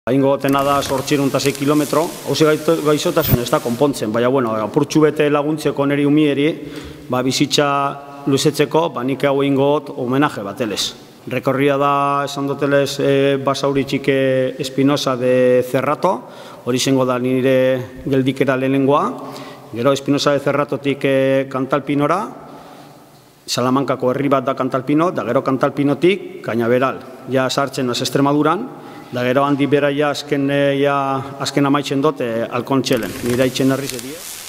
Ingo gotena da 806 kilometro, hauze gaixotasun ez da konpontzen, baina apurtxu bete laguntzeko neri umieri, bizitza luzetzeko, nik hau ingo got homenaje batelez. Rekorria da, esan dotelez, Basauri Txike Espinosa de Cerrato, hori zengo da nire geldikera lehenengoa, gero Espinosa de Cerratotik Kantalpinora, Salamankako herri bat da Kantalpino, da gero Kantalpinotik Cañaveral, ja sartzen az Extremaduran, da gero handi bera azken amaitzen dut Alkontxelen, nire aitzen herri zerie.